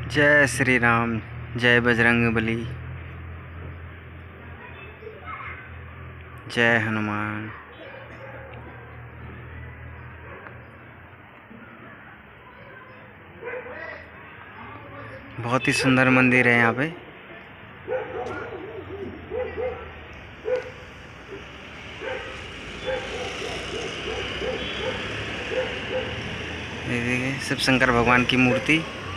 जय श्री राम, जय बजरंगबली, जय हनुमान। बहुत ही सुंदर मंदिर है यहाँ पे। ये देखिए शिव शंकर भगवान की मूर्ति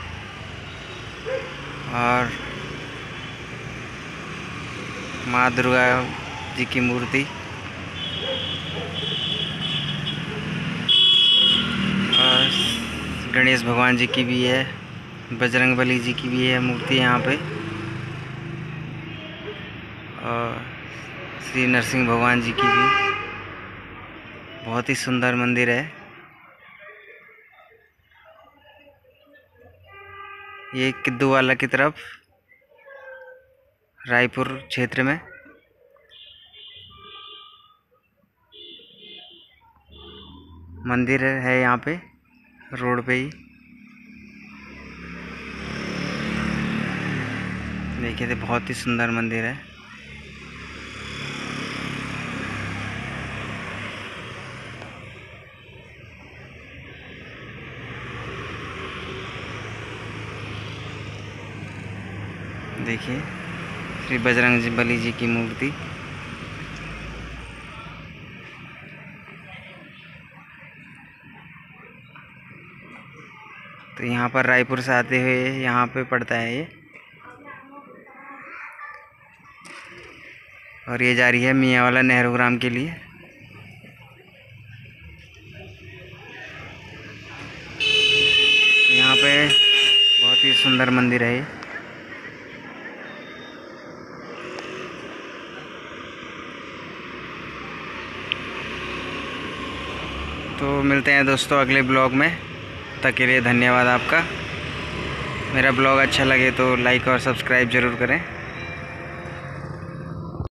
और माँ दुर्गा जी की मूर्ति और गणेश भगवान जी की भी है, बजरंगबली जी की भी है मूर्ति यहाँ पे और श्री नरसिंह भगवान जी की भी। बहुत ही सुंदर मंदिर है। ये किद्दूवाला की तरफ रायपुर क्षेत्र में मंदिर है, यहाँ पे रोड पे ही। देखिए तो बहुत ही सुंदर मंदिर है। देखिए श्री बजरंगबली जी की मूर्ति। तो यहाँ पर रायपुर से आते हुए यहाँ पे पड़ता है ये, और ये जा रही है मियांवाला नेहरू ग्राम के लिए। यहाँ पे बहुत ही सुंदर मंदिर है ये। तो मिलते हैं दोस्तों अगले ब्लॉग में। तब के लिए धन्यवाद आपका। मेरा ब्लॉग अच्छा लगे तो लाइक और सब्सक्राइब ज़रूर करें।